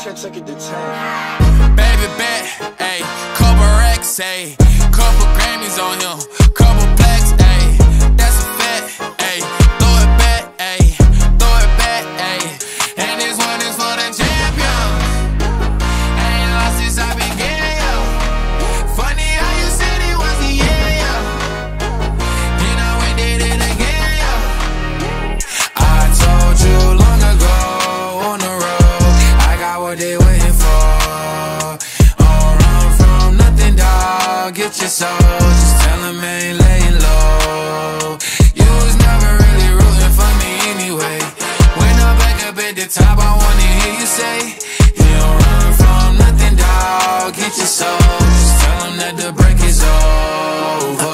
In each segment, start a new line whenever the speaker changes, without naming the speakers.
shit took it to 10.
Baby bet, ayy, couple racks, ayy, couple Grammys on him, couple blacks, ayy, that's a fact, ayy, throw it back, ayy, throw it back, ayy, and this one is for the champion. Ain't lost since I began, yo. Funny how you said it was the year, yo. Then I went did it again, yo. I told you long ago on the road, I got what they waiting for. Get your soul, just tell him I ain't laying low. You was never really rooting for me anyway. When I'm back up at the top, I wanna hear you say, you don't run from nothing, dawg. Get your soul, just tell him that the break is over.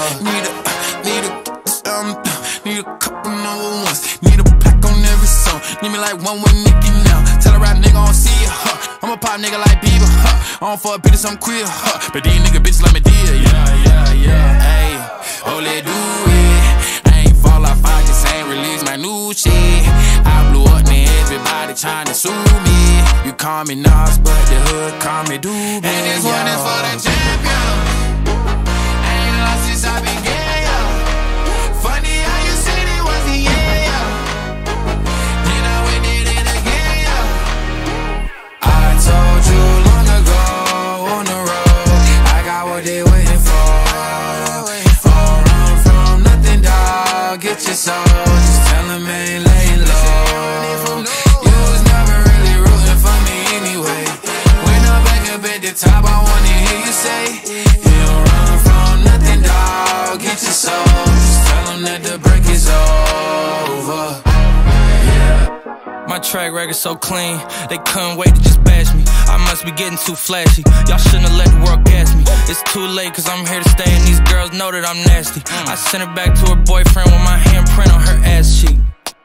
Need a couple number ones. Need a pack on every song. Need me like one with Nicky now. Tell a rap nigga I don't see ya, I'm a pop nigga like Bieber, I don't fuck bitches, I'm queer, but these nigga bitches like me dear, yeah, ayy, oh let do it. I ain't fall off, I just ain't release my new shit. I blew up, then everybody tryna sue me. You call me Nas, but the hood call me Doobie. And this one is for the champion. Ain't lost since I began, yo. Funny how you said it was the year, yo. Then I went did it again, yo. I told you long ago on the road, I got what they waiting for. Don't run from nothing, dawg. Get your soul, just tell him I ain't laying low. You was never really rooting for me anyway. When I'm back up at the top, I wanna hear you say, you don't run from nothing, dawg. Get your soul, just tell him that the break is over.
My track record so clean, they couldn't wait to just bash me. I must be getting too flashy, y'all shouldn't have let the world gas me. It's too late cause I'm here to stay and these girls know that I'm nasty. I sent her back to her boyfriend with my handprint on her ass cheek.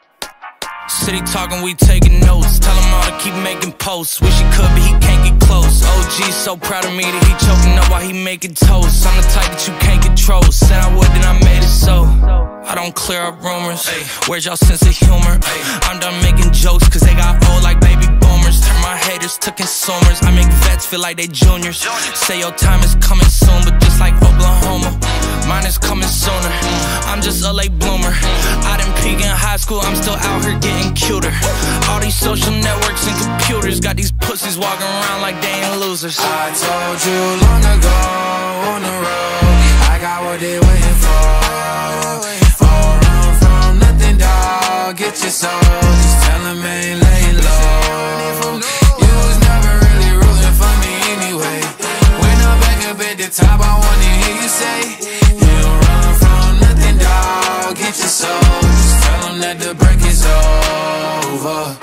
City talking, we taking notes. Tell him all to keep making posts. Wish he could, but he can't get close. OG so proud of me that he choking up while he making toast. I'm the type that you can't control. Said I would, then I made it so. I don't clear up rumors. Where's y'all sense of humor? I'm done making jokes cause they got old like baby boomers. Turn my haters to consumers. I make vets feel like they juniors. Say your time is coming soon, but just like Oklahoma, mine is coming sooner. I'm just a late bloomer. I didn't peak in high school, I'm still out here getting cuter. All these social networks and computers got these pussies walking around like they ain't losers.
I told you long ago on the road, I got what they waiting for. Don't run from nothing, dawg. Get your soul, just tell him I ain't laying low. You was never really rooting for me anyway. When I'm back up at the top, I wanna hear you say, you don't run from nothing, dawg. Get your soul, just tell him that the break is over.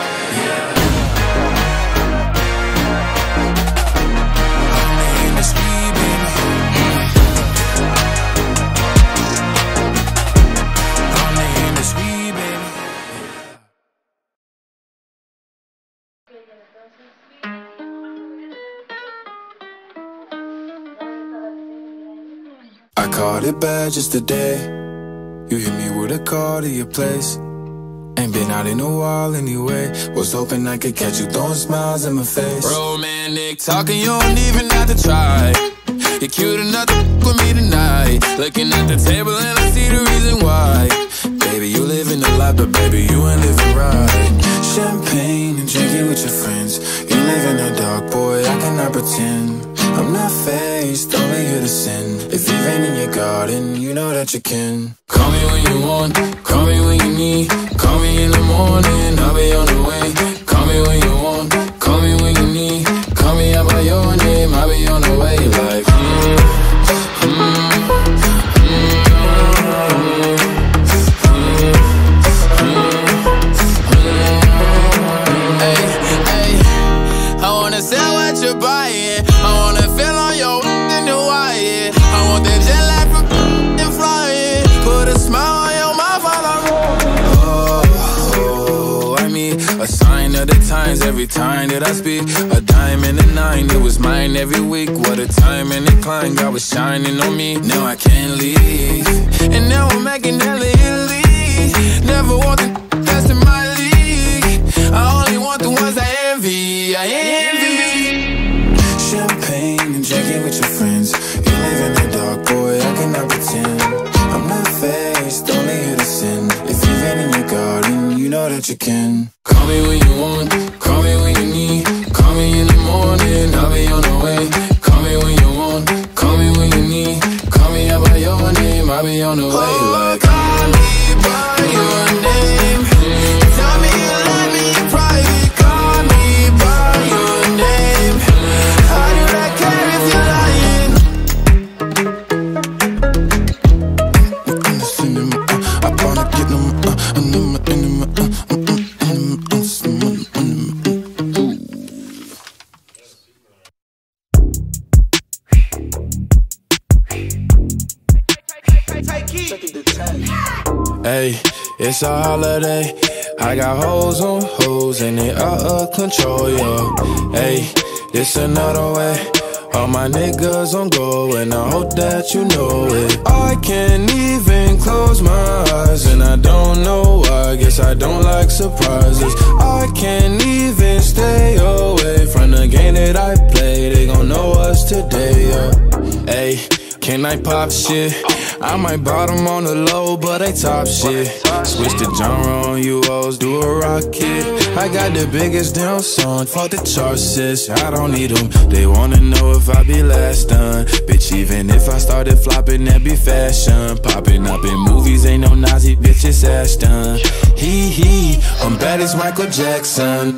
I caught it bad just today. You hit me with a call to your place. Ain't been out in a while anyway. Was hoping I could catch you throwing smiles in my face.
Romantic talking, you don't even have to try. You're cute enough to with me tonight. Looking at the table and I see the reason why. Baby, you living the life, but baby, you ain't living right.
Champagne and drinking with your friends. You live in the dark, boy, I cannot pretend. I'm not faced, only here to sin. If you rain in your garden, you know that you can.
Call me when you want, call me when you need. Call me in the morning, I'll be on the way. Call me when you want, call me when you need. Call me out by your name, I'll be on the way. Like, I wanna sell what you're buying. I wanna feel on your in the wire. I want that jet lag from and flying. Put a smile on your mouth while I'm
I mean, a sign of the times every time that I speak. A dime and a nine, it was mine every week. What a time and a climb, God was shining on me. Now I can't leave,
and now I'm making hella Italy. Never want the best in my league. I only want the ones I envy. I
that you can. Call me when you want, call me when you need. Call me in the morning, I'll be on the way. Call me when you want, call me when you need. Call me out by your name, I'll be on the way. Like, call me by your name. Tell me you love me in private. Call me by your name. How do I care if you're lying? I wanna get them. Hey, it's a holiday. I got hoes on hoes and they out of control, yo. Hey, it's another way. All my niggas on go and I hope that you know it. I can't even close my eyes and I don't know why. Guess I don't like surprises. I can't even stay away from the game that I play. They gon' know us today, yeah. Hey, can I pop shit? I might bottom on the low, but they top shit. Switch the genre on you hoes, do a rocket. I got the biggest damn song, fuck the charts, sis. I don't need them, they wanna know if I be last done. Bitch, even if I started flopping, that be fashion. Popping up in movies, ain't no Nazi, bitch, it's Ashton. Hee, I'm bad as Michael Jackson.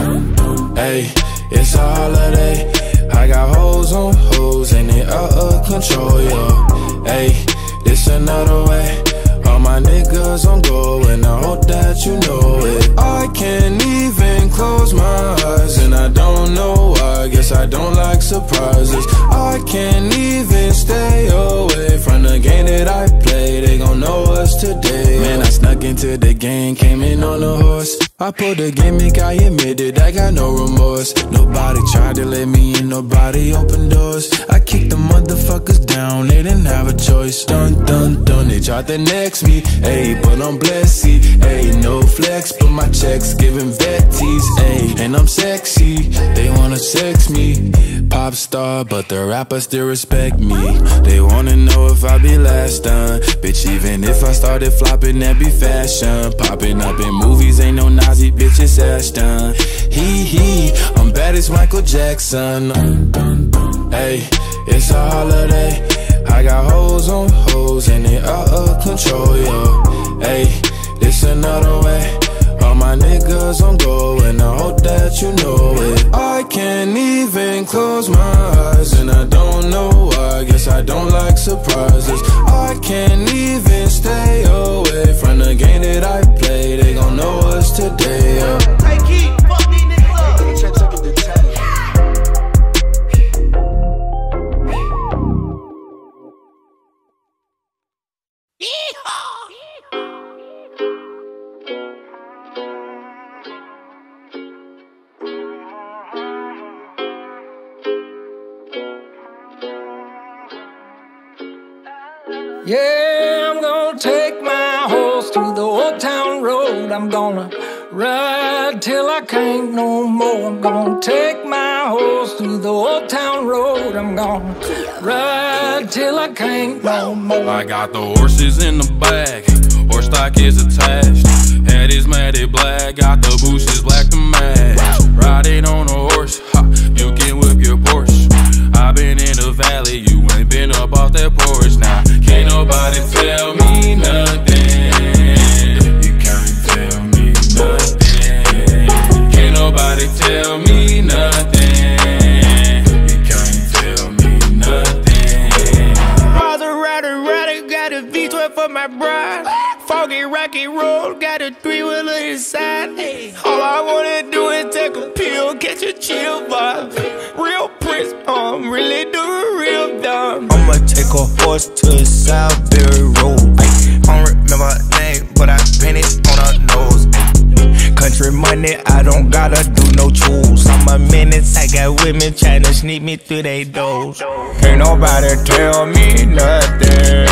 Hey, it's a holiday. I got hoes on hoes and they out of control, yo. Hey, it's another way. All my niggas on go and I hope that you know it. I can't even close my eyes and I don't know why. Guess I don't like surprises. I can't even stay away from the game that I play. They gon' know us today. Man, I snuck into the game, came in on a horse. I pulled a gimmick, I admitted I got no remorse. Nobody tried to let me in, nobody opened doors. I kicked the motherfuckers down, they didn't have a choice. Dun, dun, dun, they tried to next me. Ayy, but I'm blessed, ayy, no flex, but my checks giving vetties, ayy. And I'm sexy, they wanna sex me. Pop star, but the rappers still respect me. They wanna know if I be last done. Bitch, even if I started flopping, that be fashion. Popping up in movies, ain't no Nazi, bitch, it's Ashton. Hee, I'm bad as Michael Jackson. Hey, it's a holiday. I got hoes on hoes and they out of control, yo. Hey, it's another way. All my niggas on go and I hope that you know it. I can't even close my eyes and I don't know why. Guess I don't like surprises. I can't even stay away from the game that I play. They gon' know us today, yeah.
Hey, Keith, fuck these niggas up.
Yeah, I'm gonna take my horse through the old town road. I'm gonna ride till I can't no more. I'm gonna take my horse through the old town road. I'm gonna ride till I can't no more.
I got the horses in the back, horse stock is attached. Head is matted black, got the bushes black to match. Riding on a horse, ha, you can whip your Porsche. I been in the valley, you ain't been up off that porch. Now, can't nobody tell me nothing. You can't tell me nothing. Can't nobody tell me nothing. You can't tell me nothing.
Rider, got a V12 for my bride. Foggy, rocky road, got a 3-wheeler inside. All I wanna do is take a pill, catch a chill vibe. Real Prince, really do a real dumb.
I'ma take a horse to Southbury Road. I don't remember her name, but I painted on her nose. Country money, I don't gotta do no tools. I'm a menace, I got women tryna sneak me through they doors. Can't nobody tell me nothing.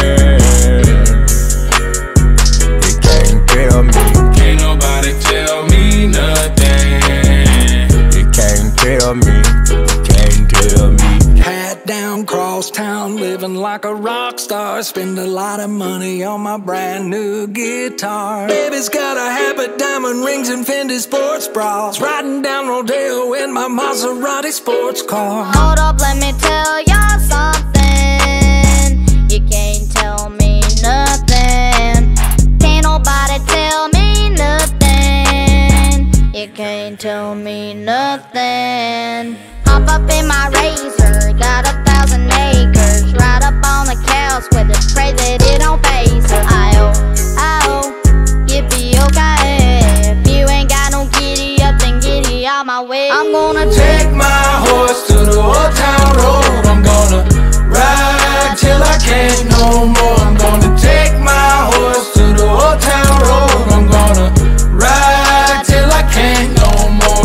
You can't tell me.
Can't nobody tell me nothing.
You can't tell me. You can't tell me.
Hat down, cross town, living like a rock star. Spend a lot of money on my brand new guitar. Baby's got a habit, diamond rings and Fendi sports bras. Riding down Rodeo in my Maserati sports car.
Hold up, let me tell ya something. You can't tell me nothing. Can't nobody tell me nothing. You can't tell me nothing. Hop up in my Razor, got 1,000 acres. Ride up on the couch with it, pray that it don't face her. I-oh, yippee-okay. If you ain't got no giddy up, then giddy out my way. I'm gonna
Take my horse to the old town road. I'm gonna ride till I can't no more. I'm gonna take my horse to the old town road. I'm gonna ride till I can't no more.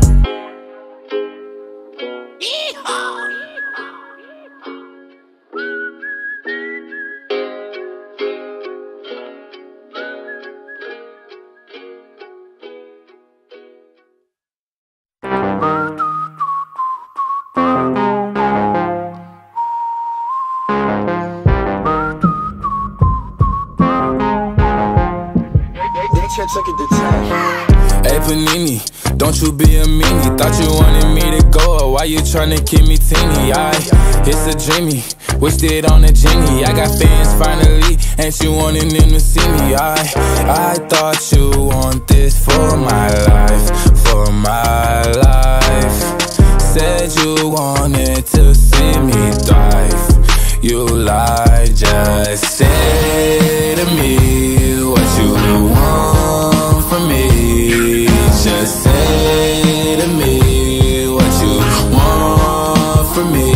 Hey Panini, don't you be a meanie. Thought you wanted me to go, or why you tryna keep me teeny? It's a dreamy, wished it on a genie. I got fans finally, ain't you wanting them to see me? I thought you want this for my life, for my life. Said you wanted to see me thrive. You lied, just say to me what you want from me. Just say to me what you want from me.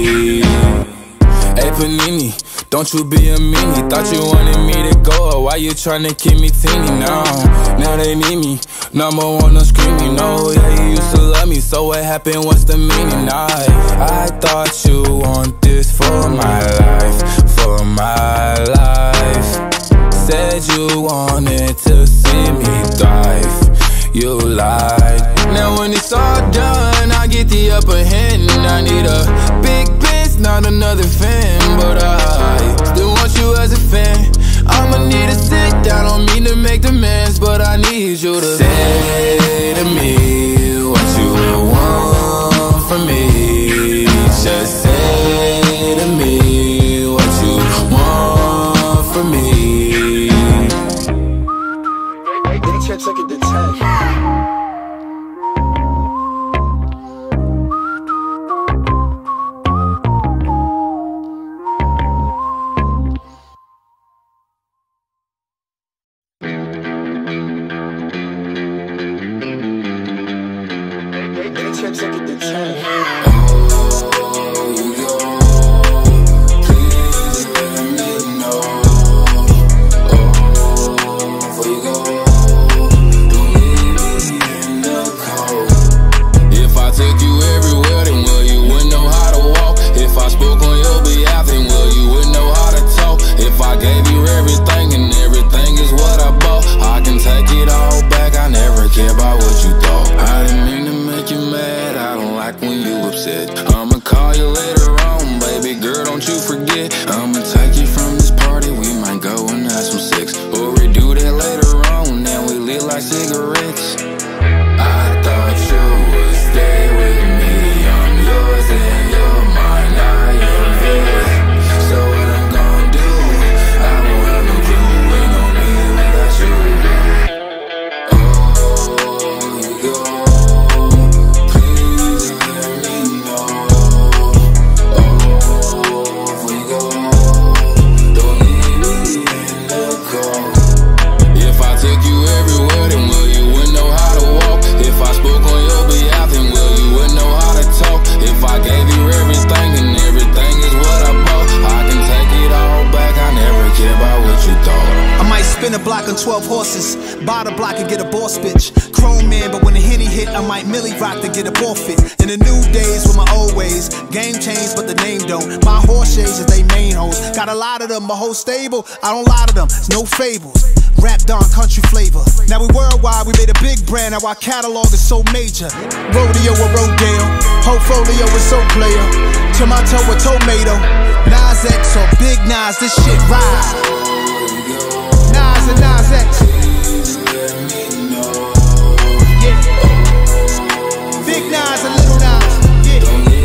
Hey Panini, don't you be a meanie. Thought you wanted me to go, or why you tryna keep me teeny? Now they need me, number one, no screaming. No, yeah, you used to love me, so what happened, what's the meaning? I thought you want this for my life, for my life. Said you wanted to see me thrive. You lied. Now when it's all done, I get the upper hand. I need a big bitch, not another fan. But I still want you as a fan. I'ma need to sit down, don't mean to make demands, but I need you to say to me what you want from me. Just say to me what you want from me. Check it to 10.
Spin a block on 12 horses, buy the block and get a boss bitch. Chrome man, but when the Henny hit, I might Millie rock to get a forfeit. In the new days with my old ways, game changed but the name don't. My horse shades is they main hoes, got a lot of them, my whole stable, I don't lie to them, it's no fables. Rapped on country flavor. Now we worldwide, we made a big brand. Now our catalog is so major. Rodeo or Rodale, portfolio is so player. Tomato or tomato, NasX or Big Nas, this shit ride. Nas and NasX. Yeah. Big Nas and Little Nas. Yeah.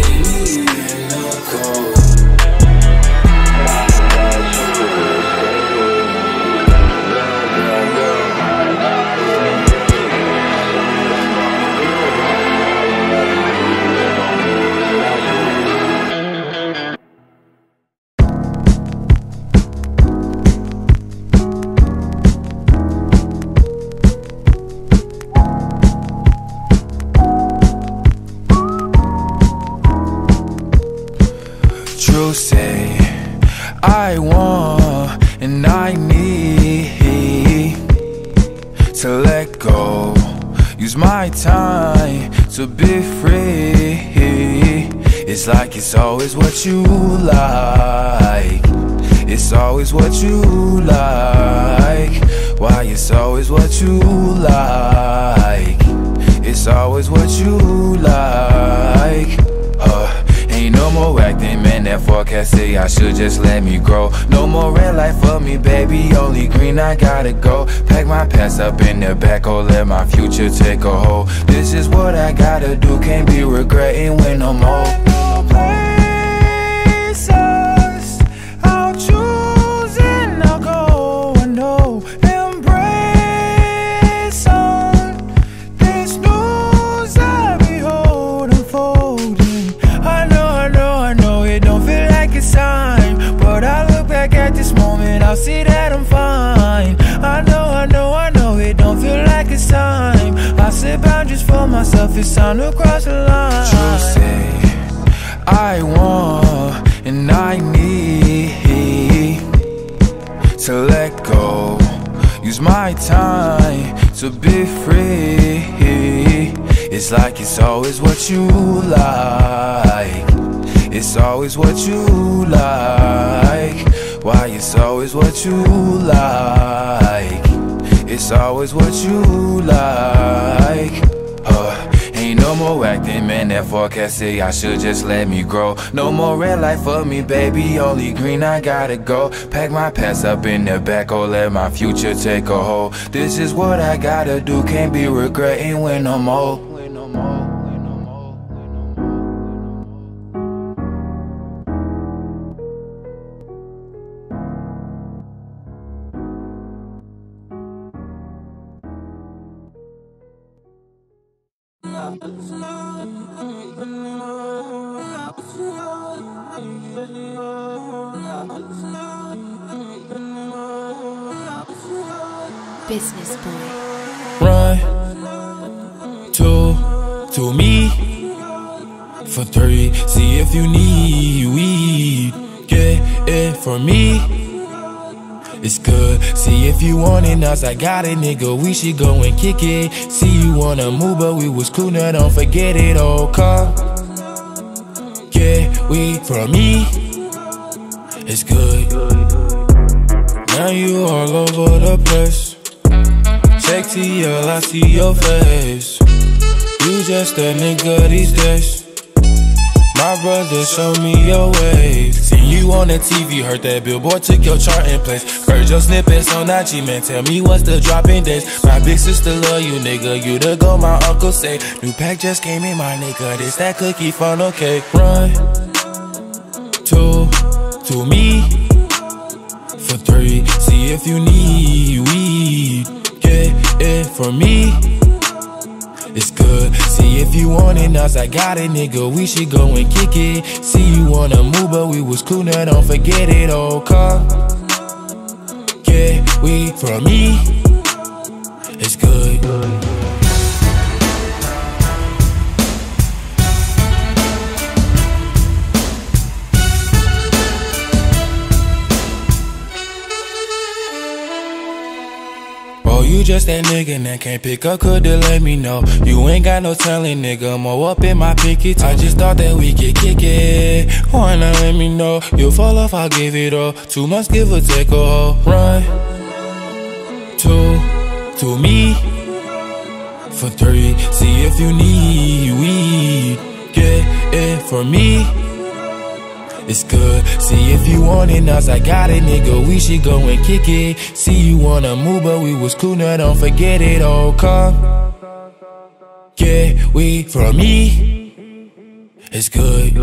You say I want and I need to let go. Use my time to be free. It's like it's always what you like. It's always what you like. Why it's always what you like. It's always what you like. Ain't no more acting, man, that forecast say I should just let me grow. No more red light for me, baby, only green, I gotta go. Pack my past up in the back, oh, let my future take a hold. This is what I gotta do, can't be regretting when I'm old. No places I'll choose and I'll go, I know. Embrace on this news I behold unfolding. I know it don't feel like it's time, but I look back at this moment, I'll see that I'm fine. I know it don't feel like it's time. I set boundaries for myself, it's time to cross the line. You say I want and I need to let go. Use my time to be free. It's like it's always what you like. It's always what you like. Why it's always what you like. It's always what you like. Ain't no more acting, man, that forecast say I should just let me grow. No more red light for me, baby, only green, I gotta go. Pack my past up in the back, oh, let my future take a hold. This is what I gotta do, can't be regretting when I'm old.
Business boy.
Run, two, to me, for three. See if you need weed, get it for me. It's good. See if you want it, now I got it, nigga. We should go and kick it. See you wanna move, but we was cool, now don't forget it. Oh, come, get weed from me. It's good. Now you all over the place. Check TL, I see your face. You just a nigga these days. My brother, show me your way. Seen you on the TV, heard that billboard took your chart in place. Heard your snippets on IG, man, tell me what's the dropping days. My big sister love you, nigga, you the go, my uncle say. New pack just came in, my nigga, this that cookie funnel cake. Run, two, to me, for three. See if you need weed, get it for me. It's good. See if you want it, now I got it, nigga. We should go and kick it. See you wanna move, but we was cool, now don't forget it. Oh, come, get weed from me. It's good. You just that nigga that can't pick up, coulda let me know. You ain't got no telling, nigga, more up in my pinky toe. I just thought that we could kick it. Why not let me know? You fall off, I'll give it all. 2 months, give or take a hoe. Run, 2, to me for 3. See if you need weed. Get it for me. It's good. See if you want it, else I got it, nigga. We should go and kick it. See you wanna move, but we was cool, now don't forget it. Oh, come get weed from me. It's good.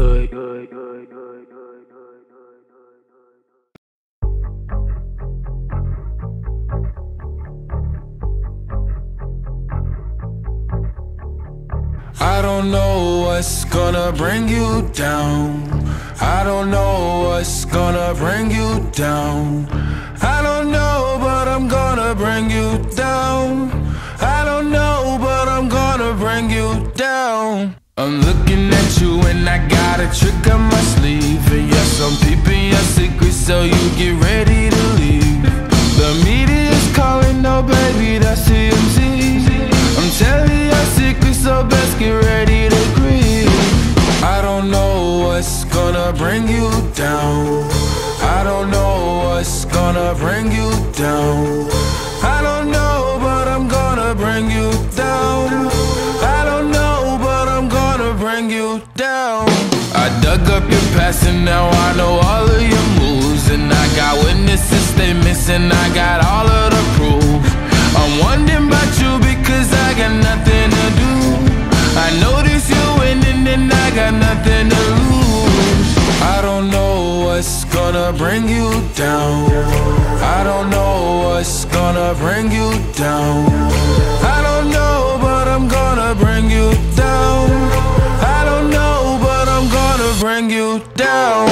I don't know what's gonna bring you down. I don't know what's gonna bring you down. I don't know, but I'm gonna bring you down. I don't know, but I'm gonna bring you down. I'm looking at you and I got a trick up my sleeve. And yes, I'm peeping your secrets, so you get ready to leave. The media's calling, no baby, that's TMZ. I'm telling your secrets, so best get ready to grieve. I don't know what's gonna bring you down. I don't know what's gonna bring you down. I don't know, but I'm gonna bring you down. I don't know, but I'm gonna bring you down. I dug up your past and now I know all of your moves. And I got witnesses, statements, and I got all of the proof. I'm wondering about you because I got nothing to do. I notice you winning and I got nothing to lose. I don't know what's gonna bring you down. I don't know what's gonna bring you down. I don't know, but I'm gonna bring you down. I don't know, but I'm gonna bring you down.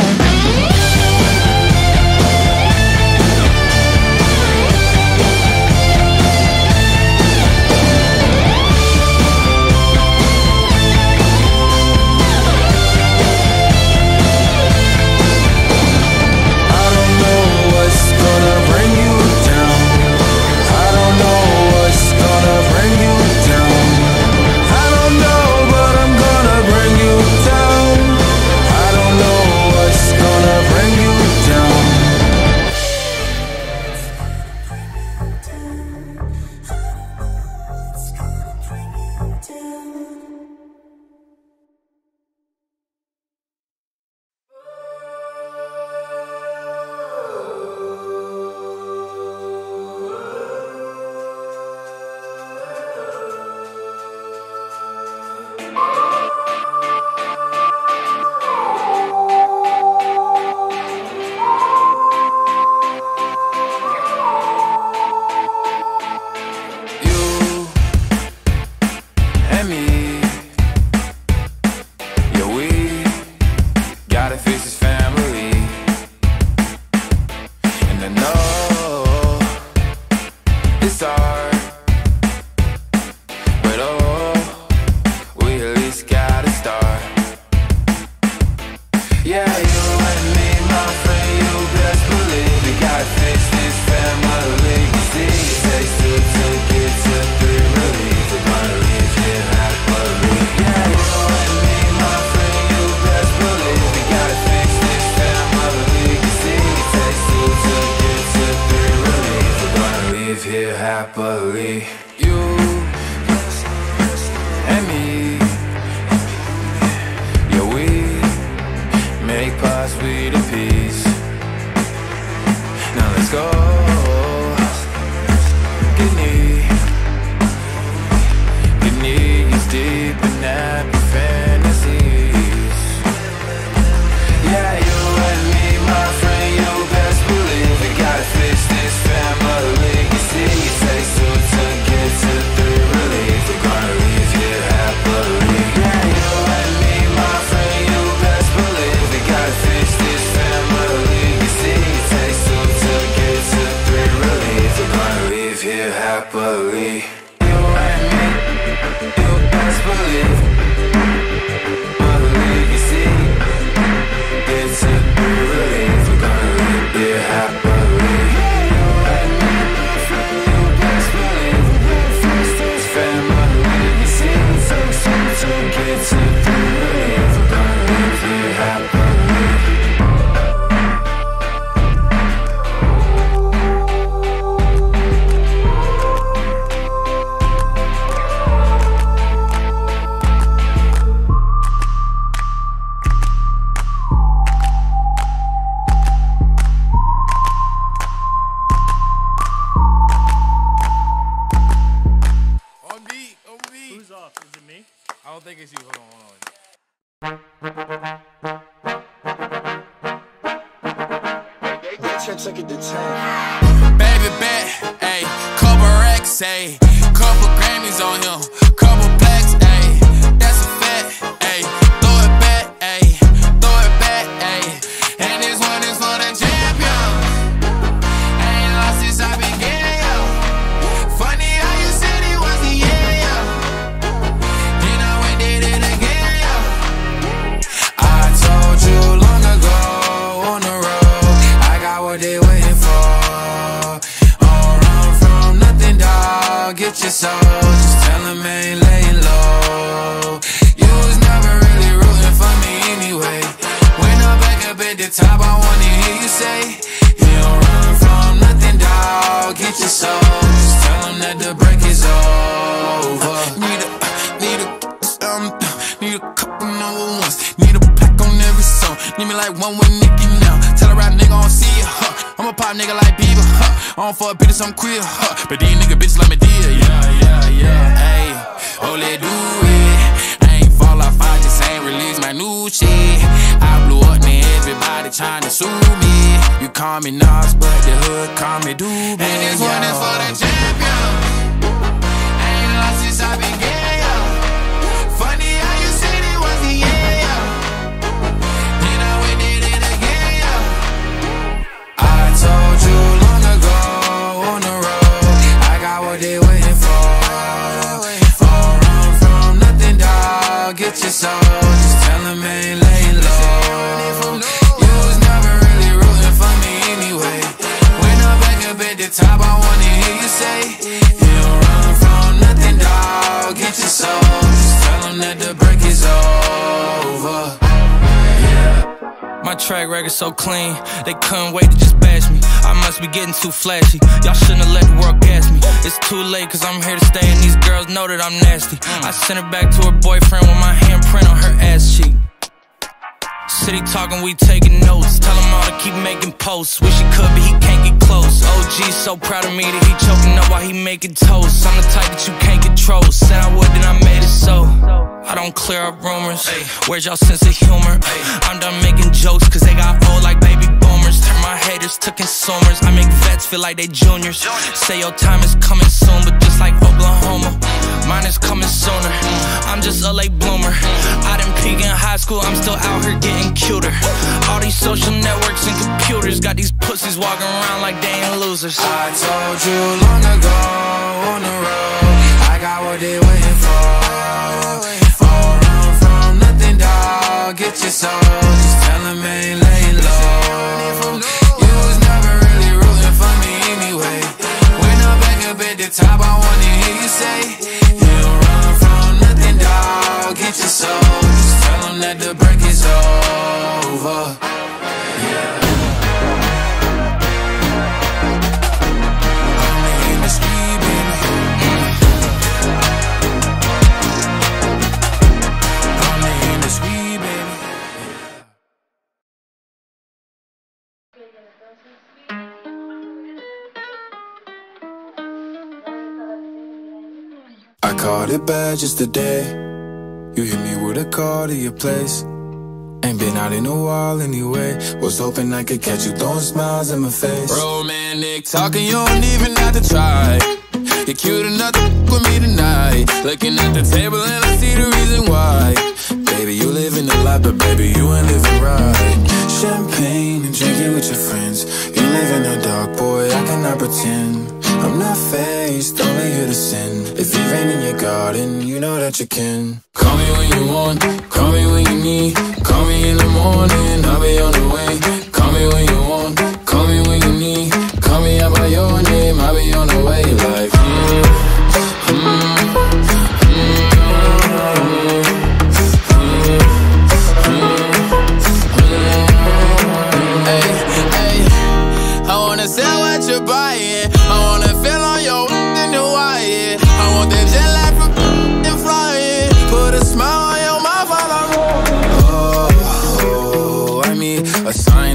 don't think it's you. Hold on.
Baby bet, ayy, couple racks, ayy, couple Grammys on him, couple blacks, ayy, that's a fact, ayy, throw it back, ayy, throw it back, ayy, and this one is for the champion. Ain't lost since I began, yo. Funny how you said it was the year, yo. Then I went did it again, yo. I told you long ago on the road, I got what they waiting for. Get your soul, just tell him ain't laying low. You was never really rooting for me anyway. When I'm back up at the top, I wanna hear you say, you don't run from nothing, dawg. Get your soul, just tell him that the break is over. Need a couple number ones. Need a pack on every song. Need me like one with Nicky now. Tell a rap nigga I don't see ya, huh. I'm a pop nigga like Bieber, huh. I don't fuck bitches, I'm queer, huh. But these nigga bitches like me dear, yeah. Ayy, oh let do it. I ain't fall off, I just ain't release my new shit. I blew up, man, everybody tryna sue me. You call me Nas, but the hood call me Doobie. And this one is for the champion. Ain't lost since I began, yo. Funny how you said it was the year, yo. Then I went did it again, yo. I told you long ago on the road, I got what they waiting for. Don't run from nothing, dawg. Get your soul, just tell him ain't laying low. You was never really rooting for me anyway. When I'm back up at the top, I wanna hear you say, you don't run from nothing, dawg. Get your soul, just tell him that the break is over.
My track record so clean, they couldn't wait to just bash me. I must be getting too flashy. Y'all shouldn't have let the world gas me. It's too late, cause I'm here to stay, and these girls know that I'm nasty. I sent her back to her boyfriend with my handprint on her ass cheek. City talking, we taking notes. Tell him all to keep making posts. Wish he could, but he can't get close. OG so proud of me that he choking up while he making toast. I'm the type that you can't control. Said I would, then I made it so. I don't clear up rumors. Where's y'all sense of humor? I'm done making jokes cause they got old like baby boomers. Turn my haters to consumers. I make vets feel like they juniors. Say your time is coming soon, but just like Oklahoma, mine is coming sooner. I'm just a late bloomer. I didn't peak in high school, I'm still out here getting cuter. All these social networks and computers got these pussies walking around like they ain't losers.
I told you long ago on the road, I got what they waiting for. Don't run from nothing, dawg. Get your soul, just tell him ain't laying low. You was never really rooting for me anyway. When I'm back up at the top, I wanna hear you say, you don't run from nothing, dawg. Get your soul, just tell him that the break is over.
I caught it bad just today. You hit me with a call to your place. Ain't been out in a while anyway. Was hoping I could catch you throwing smiles in my face.
Romantic talking, you don't even have to try. You're cute enough to with me tonight. Looking at the table and I see the reason why. Baby, you living the life, but baby, you ain't living right. Champagne and drinking with your friends. You live in the dark, boy, I cannot pretend. I'm not faced, only here to sin. If you rain in your garden, you know that you can. Call me when you want, call me when you need. Call me in the morning, I'll be on the way. Call me when you want, call me when you need. Call me out by your name, I'll be on the way. Like, I wanna sell what you're buying. I wanna feel on your in Hawaii. I want that jet lag from and flying. Put a smile on your mouth while I'm I mean, a sign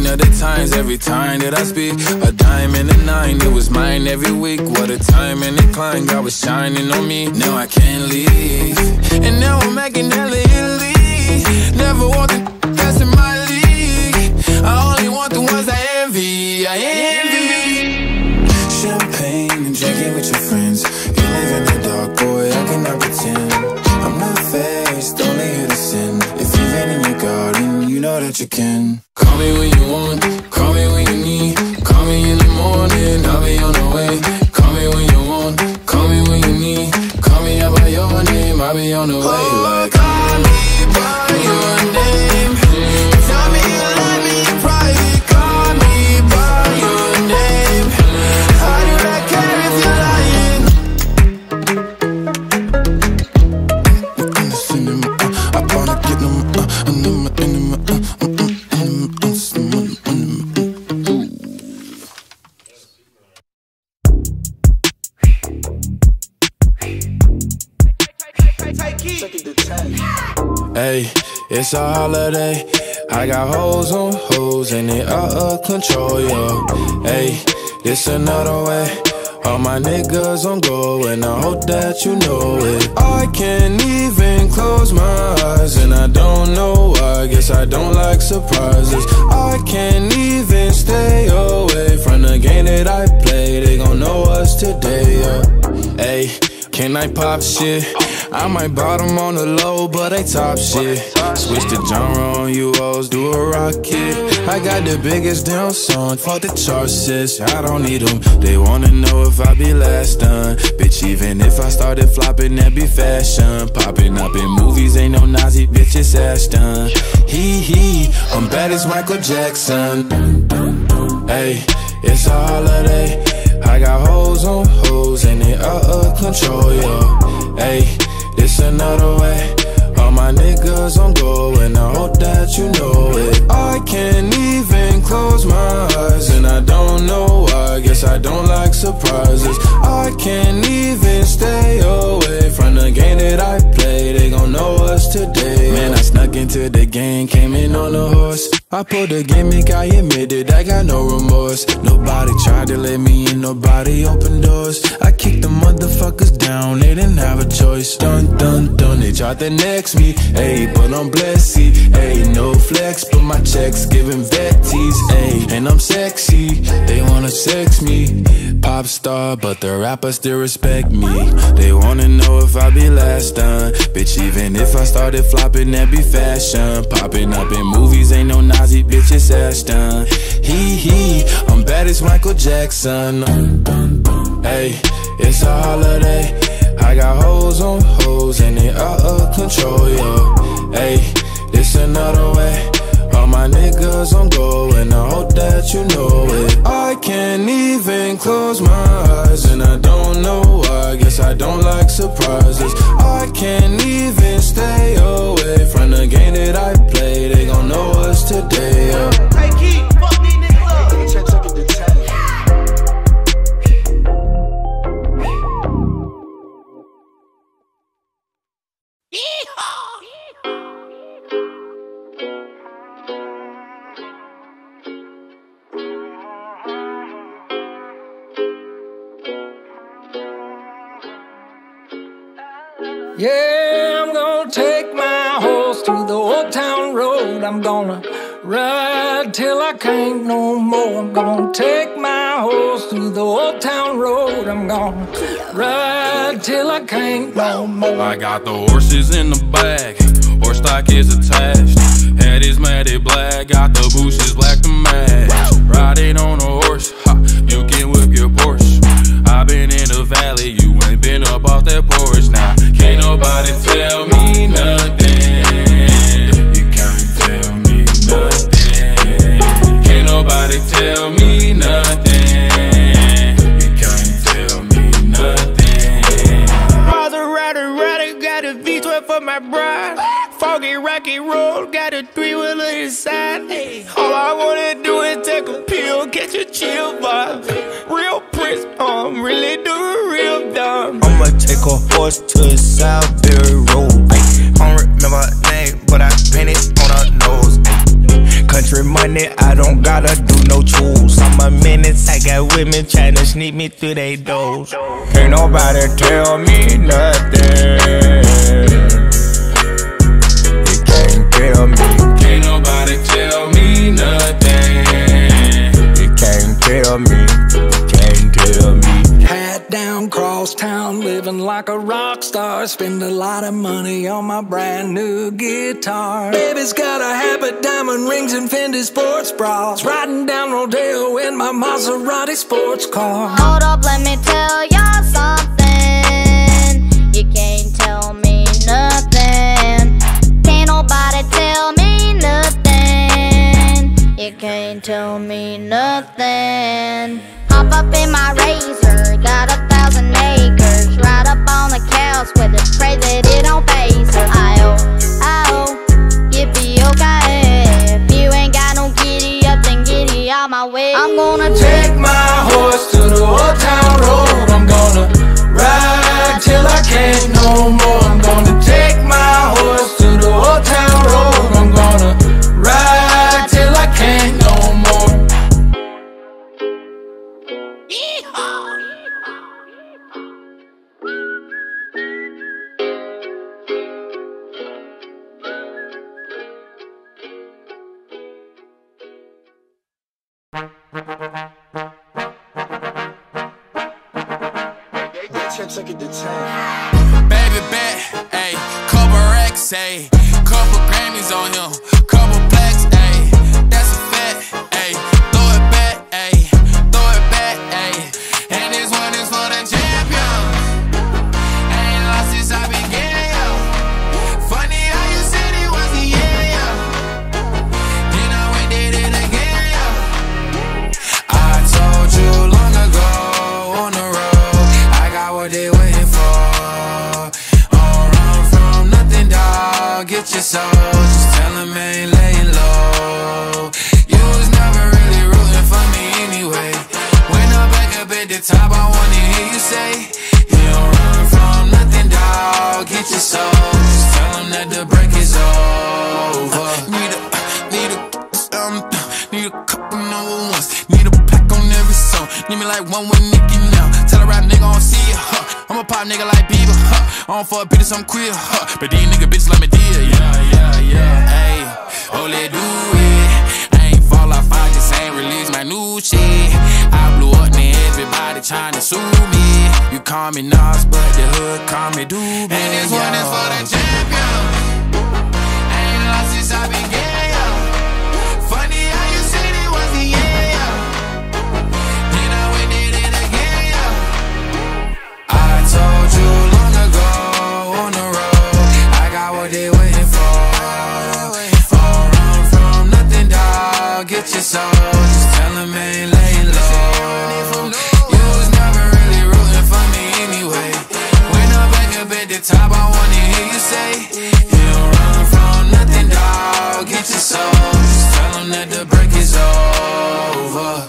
times every time that I speak. A dime and a nine, it was mine every week. What a time and a climb, God was shining on me. Now I can't leave, and now I'm making hella Italy. Never want the best in my league. I only want the ones I envy. I envy. Champagne and drinking with your friends. You live in the dark, boy, I cannot pretend. I'm not faced, only here to sin. If you've been in your garden, you know that you can. Call me when you want, call me when you need. Call me in the morning, I'll be on the way. Call me when you want, call me when you need. Call me out by your name, I'll be on the way. Like, call me by your name. Tell me you love me in private. Call me by your name. How do I care if you're lying? I wanna get them. Hey, it's a holiday. I got hoes on hoes and they out of control, yo. Hey, this another way. All my niggas on go and I hope that you know it. I can't even close my eyes and I don't know why. Guess I don't like surprises. I can't even stay away from the game that I play. They gon' know us today, yeah. Hey, can I pop shit? I might bottom on the low, but I top shit. Switch the genre on you hoes, do a rocket. I got the biggest damn song, fuck the charts, sis. I don't need them. They wanna know if I be last done. Bitch, even if I started flopping, that be fashion. Popping up in movies, ain't no Nazi, bitch, it's Ashton. Hee, I'm bad as Michael Jackson. Hey, it's a holiday. I got hoes on hoes and they out of control, yo. Hey, this another way. All my niggas on go and I hope that you know it. I can't even close my eyes and I don't know why. Guess I don't like surprises. I can't even stay away from the game that I play. They gon' know us today. Man, I snuck into the game, came in on a horse. I pulled the gimmick, I admit it, I got no remorse. Nobody tried to let me in, nobody opened doors. I kicked the motherfuckers down, they didn't have a choice. Dun, dun, dun, they tried to next me. Ayy, but I'm blessed, ayy, no flex, but my checks giving vetties, ayy. And I'm sexy, they wanna sex me. Pop star, but the rappers still respect me. They wanna know if I be last done. Bitch, even if I started flopping, that be fashion. Popping up in movies, ain't no Nazi, bitch, it's Ashton. Hee, I'm bad as Michael Jackson. Hey, it's a holiday. I got hoes on hoes and they out of control, yo. Hey, this another way. All my niggas on go and I hope that you know it. I can't even close my eyes and I don't know why. Guess I don't like surprises. I can't even stay away from the game that I play. They gon' know us today, yeah.
Hey, Keith, fuck these niggas up.
Yeah, I'm gonna take my horse to the old town road. I'm gonna ride till I can't no more. I'm gonna take my horse to the old town road. I'm gonna ride till I can't no more.
I got the horses in the bag, horse stock is attached. Head is matted black, got the bushes black to match. Riding on a horse, ha, you can whip your Porsche. I been in the valley, you ain't been up off that porch. Now, can't nobody tell me nothing. You can't tell me nothing. Can't nobody tell me nothing. You can't tell me nothing.
Maserati, got a V12 for my bride. Foggy, rocky road, got a 3-wheeler inside. All I wanna do is take a pill, catch a chill vibe. Real Prince, I'm really doing real dumb.
I'ma take a horse to Southbury Road. I don't remember her name, but I painted on her nose. Country money, I don't gotta do no tools. I'm a menace, I got women tryna sneak me through they doors. Can't nobody tell me nothing. You can't tell me.
Can't nobody tell me nothing.
You can't tell me. Can't tell me.
Hat down, cross town, living like a rock star. Spend a lot of money on my brand new guitar. Baby's got a habit, diamond rings and Fendi sports bras. Riding down Rodeo in my Maserati sports car.
Hold up, let me tell y'all something. You can't tell me nothing. Can't nobody tell me nothing. You can't tell me nothing. Hop up in my Razor, got 1,000 acres. Ride up on the couch with it, pray that it don't phase her. I-oh, yippee-okay. If you ain't got no giddy up, then giddy out my way. I'm gonna
Take my horse to the old town road. I'm gonna ride till I can't no more. I'm gonna take my horse to the old town road. I'm gonna ride till I can't no more.
Baby bet, ayy, couple racks, ayy, couple Grammys on him, couple blacks, ayy, that's a fact, ayy, throw it back, ayy, ayy, and this one is for the champion. Ain't lost since I began, yo. Funny how you said it was the year, yo. Then I went did it again, yo. I told you long ago on the road, I got what they waiting for. Get your soul, just tell him I ain't laying low. You was never really rooting for me anyway. When I'm back up at the top, I wanna hear you say, you don't run from nothing, dawg. Get your soul, just tell him that the break is over. Need a couple number ones. Need a pack on every song. Need me like one with Nicky now. Tell a rap nigga I don't see ya, I'm a pop nigga like Bieber, I don't fuck bitches, I'm queer, but these nigga bitches like me dear, yeah. Ayy, oh, let do it. I ain't fall off, I just ain't release my new shit. I blew up, man, everybody tryna sue me. You call me Nas, but the hood call me Doobie. And this one is for the champion. Ain't lost since I began, yo. Funny how you said it was the year, yo. Then I went did it again, yo. I told you long ago on the road, I got what they waiting for. Don't run from nothing, dawg. Get your soul, just tell him I ain't laying low. You was never really rooting for me anyway. When I'm back up at the top, I wanna hear you say, you don't run from nothing, dawg. Get your soul, just tell him that the break is over.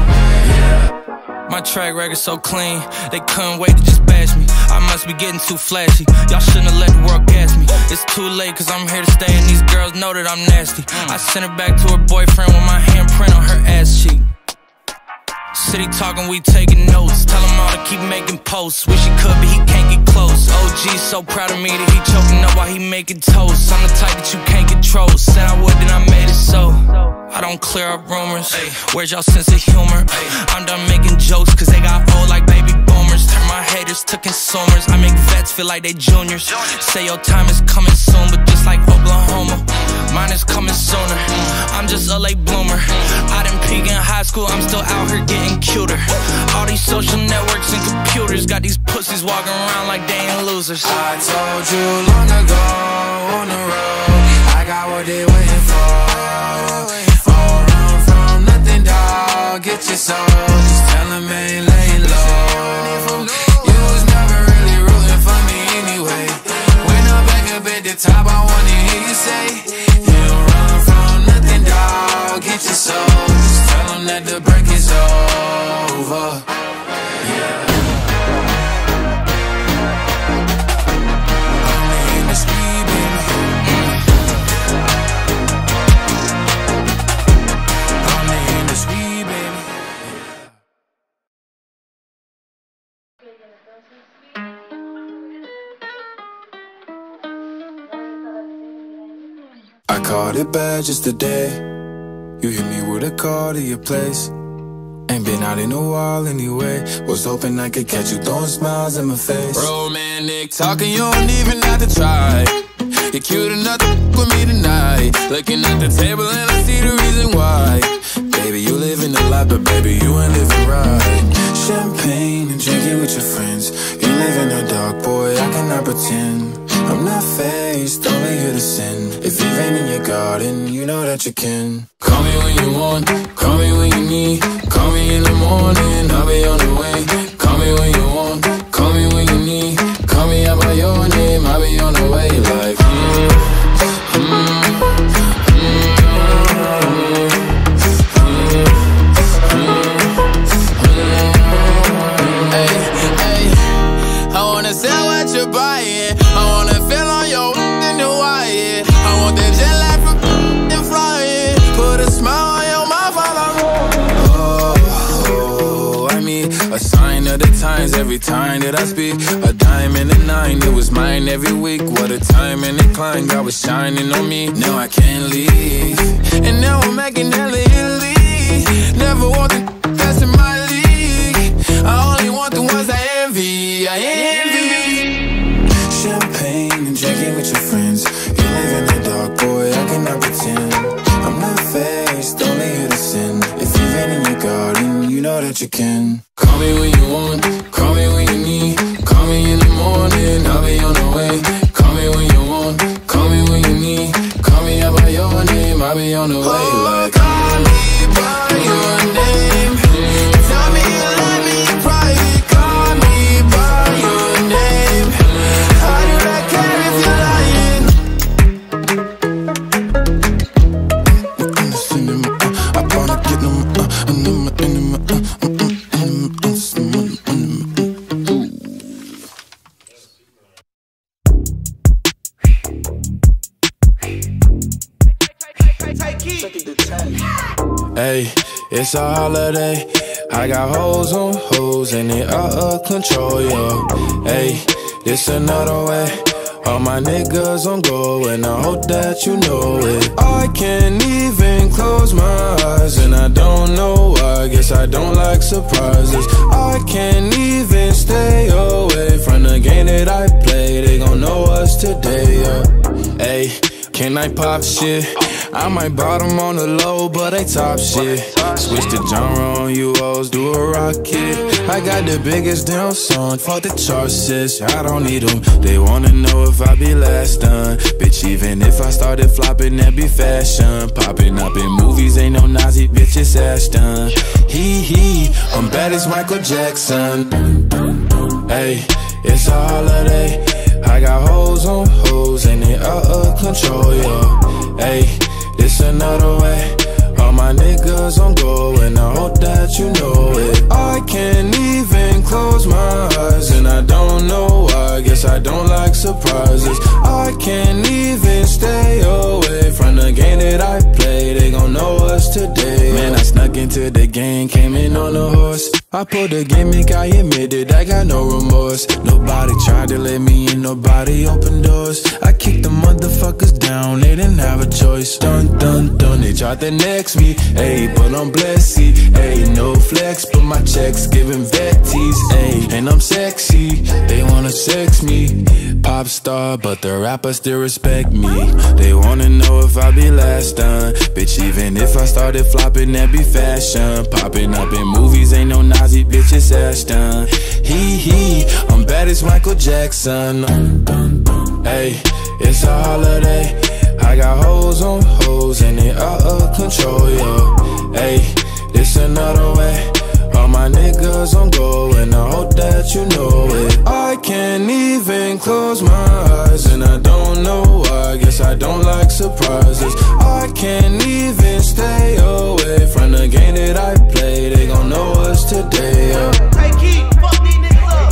My track record so clean, they couldn't wait to just bash me. I must be getting too flashy, y'all shouldn't have let the world gas me. It's too late cause I'm here to stay and these girls know that I'm nasty. I sent her back to her boyfriend with my handprint on her ass cheek. City talking, we taking notes. Tell him all to keep making posts. Wish he could, but he can't get close. OG so proud of me that he choking up while he making toast. I'm the type that you can't control. Said I would, then I made it so. I don't clear up rumors. Where's y'all sense of humor? I'm done making jokes cause they got old like baby boomers. Turn my haters to consumers. I make vets feel like they juniors. Say your time is coming soon, but just like Oklahoma, mine is coming sooner. I'm just a late bloomer. I didn't peak in high school, I'm still out here getting cuter. All these social networks and computers got these pussies walking around like they ain't losers.
I told you long ago on the road, I got what they waiting for. Don't run from nothing, dawg. Get your soul, just tell him I ain't laying low. You was never really rooting for me anyway. When I'm back up at the top, I wanna hear you say, you don't run from nothing, dawg. Get your soul, just tell him that the break is over.
caught it bad just today. You hit me with a call to your place. Ain't been out in a while anyway. Was hoping I could catch you throwing smiles in my face.
Romantic talking, you don't even have to try. You're cute enough to with me tonight. Looking at the table and I see the reason why. Baby, you living a lot, but baby, you ain't living right.
Champagne and drinking with your friends. You live in the dark, boy, I cannot pretend. I'm not faced, only here to sin. If you've been in your garden, you know that you can.
Call me when you want, call me when you need. Call me in the morning, I'll be on the way. Call me when you want, call me when you need. Call me out by your name, I'll be on the way. Like I wanna sell what you're buying. I wanna feel on your in the wire. I want that jet lag from and flying. Put a smile on your mouth while I'm
Oh, I mean, a sign of the times every time that I speak. A dime and a nine, it was mine every week. What a time and a climb, God was shining on me. Now I can't leave,
and now I'm making hella Italy. Never want the best in my league. I only want the ones I envy. I envy.
Champagne and drinking with your friends. You live in the dark, boy, I cannot pretend. I'm not faced, only here to sin. If you've been in your garden, you know that you can.
Call me when you want, call me when you need. Call me in the morning, I'll be on the way. Call me when you want, call me when you need. Call me out by your name, I'll be on the way. Like call me by your name. Tell me you love me in private. Call me by your name. I do not care if you're lying.
I wanna get them,
Hey, it's a holiday. I got hoes on hoes and they out of control, yo. Hey, this another way. All my niggas on go and I hope that you know it. I can't even close my eyes and I don't know why. Guess I don't like surprises. I can't even stay away from the game that I play. They gon' know us today, yeah. Hey, can I pop shit? I might bottom on the low, but they top shit. Switch the genre on you hoes, do a rocket. I got the biggest damn song, fuck the charts, sis. I don't need them, they wanna know if I be last done. Bitch, even if I started flopping, that be fashion. Popping up in movies, ain't no Nazi, bitch, it's Ashton. Hee, I'm bad as Michael Jackson. Hey, it's a holiday. I got hoes on hoes and they out of control, yo. Hey, it's another way. All my niggas on go and I hope that you know it. I can't even close my eyes and I don't know why. Guess I don't like surprises. I can't even stay away from the game that I play. They gon' know us today. Man, I snuck into the game, came in on a horse. I pulled a gimmick, I admit it, I got no remorse. Nobody tried to let me in, nobody opened doors. I kicked the motherfuckers down, they didn't have a choice. Dun, dun, dun, they tried to next me. Ayy, but I'm blessed, ayy, no flex, but my checks giving vetties, ayy. And I'm sexy, they wanna sex me. Pop star, but the rappers still respect me. They wanna know if I be last done. Bitch, even if I started flopping, that be fashion. Popping up in movies, ain't no Nazi, bitch, it's Ashton. Hee, I'm bad as Michael Jackson. Hey, it's a holiday. I got hoes on hoes and they out of control, yo. Hey, this another way. All my niggas on go and I hope that you know it. I can't even close my eyes and I don't know why. Guess I don't like surprises. I can't even stay away from the game that I play. They gon' know us today, yeah.
Hey, Keith, fuck these niggas up.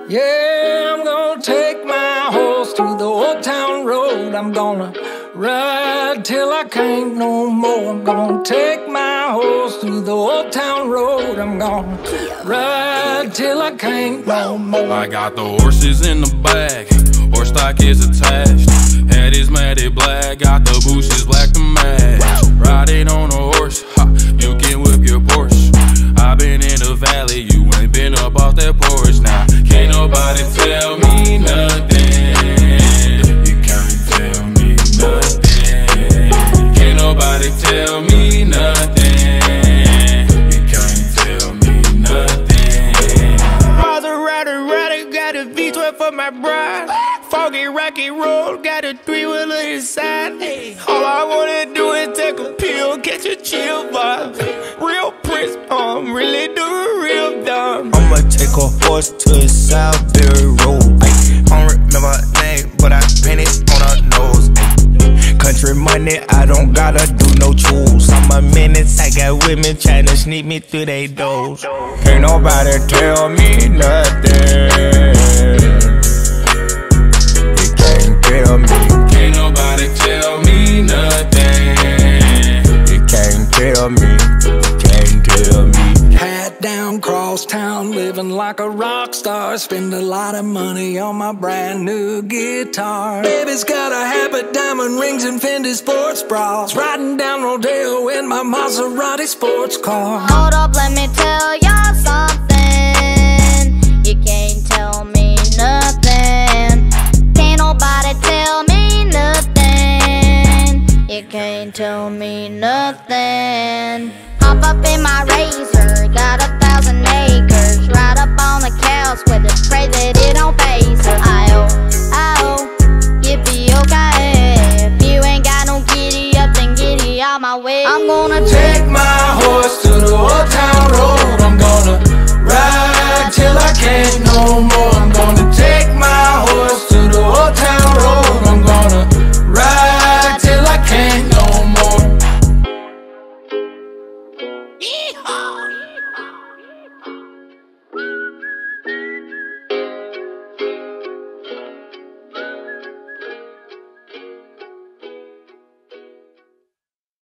Yeah, I'm gonna take my horse through the old town road. I'm gonna ride till I can't no more. I'm gonna take my horse through the old town road. I'm gonna ride till I can't no more.
I got the horses in the back, horse stock is attached. Head is matted black, got the bushes black to match. Riding on a horse, ha, you can whip your Porsche. I been in the valley, you ain't been up off that porch. Now, can't nobody tell me nothing. You can't tell me nothing. Can't nobody tell me nothing. You can't tell me nothing.
Maserati, got a V12 for my bride. Foggy, rocky road, got a 3-wheeler inside. All I wanna do is take a pill, catch a chill vibe. Real Prince, really do a real dumb.
I'ma take a horse to the Southbury Road. I don't remember her name, but I painted on her nose. Country money, I don't gotta do no chores. I'm a menace, I got women tryna sneak me through they doors. Can't nobody tell me nothing. You can't tell me.
Can't nobody tell me nothing.
You can't tell me. You can't tell me.
Hat down, cross town, living like a rock star. Spend a lot of money on my brand new guitar. Baby's got a habit, diamond rings and Fendi sports bras. Riding down Rodeo in my Maserati sports car.
Hold up, let me tell y'all something. You can't tell me nothing. Can't nobody tell me nothing. You can't tell me nothing. Hop up in my Razor, got 1,000 acres. Ride up on the couch with it, pray that it don't face her. I-oh, yippee-okay. If you ain't got no giddy up, then giddy out my way. I'm gonna take my